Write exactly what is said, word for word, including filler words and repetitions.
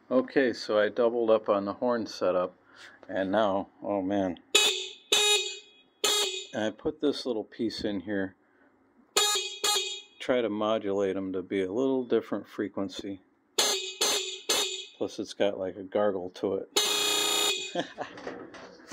Okay, so I doubled up on the horn setup, and now, oh man, and I put this little piece in here, try to modulate them to be a little different frequency. Plus it's got like a gargle to it.